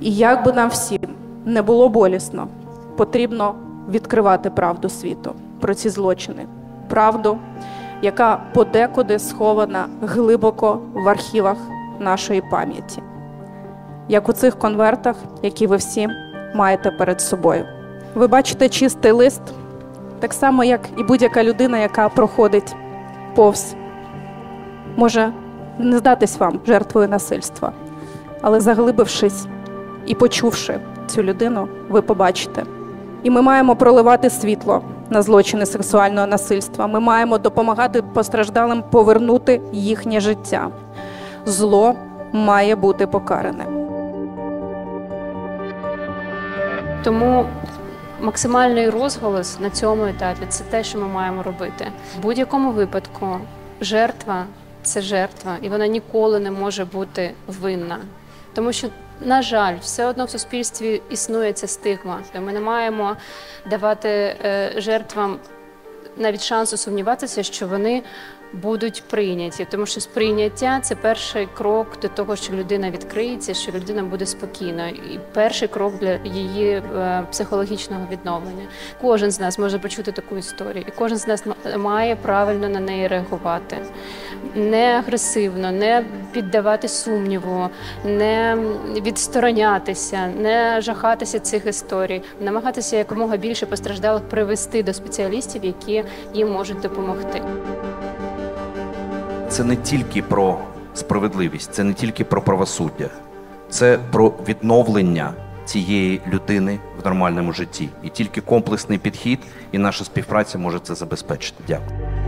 І як би нам всім не було болісно, потрібно відкривати правду світу про ці злочини. Правду, яка подекуди схована глибоко в архівах нашої пам'яті. Як у цих конвертах, які ви всі маєте перед собою. Ви бачите чистий лист, так само, як і будь-яка людина, яка проходить повз. Може не здатись вам жертвою насильства, але заглибившись і почувши цю людину, ви побачите. І ми маємо проливати світло на злочини сексуального насильства. Ми маємо допомагати постраждалим повернути їхнє життя. Зло має бути покаране. Тому максимальний розголос на цьому етапі – це те, що ми маємо робити. В будь-якому випадку жертва – це жертва, і вона ніколи не може бути винна. Тому що, на жаль, все одно в суспільстві існує ця стигма. Ми не маємо давати жертвам навіть шансу сумніватися, що вони будуть прийняті. Тому що сприйняття – це перший крок до того, що людина відкриється, що людина буде спокійною. І перший крок для її психологічного відновлення. Кожен з нас може почути таку історію. І кожен з нас має правильно на неї реагувати. Не агресивно, не піддавати сумніву, не відсторонятися, не жахатися цих історій. Намагатися якомога більше постраждалих привести до спеціалістів, які їм можуть допомогти. Це не тільки про справедливість, це не тільки про правосуддя. Це про відновлення цієї людини в нормальному житті. І тільки комплексний підхід і наша співпраця може це забезпечити. Дякую.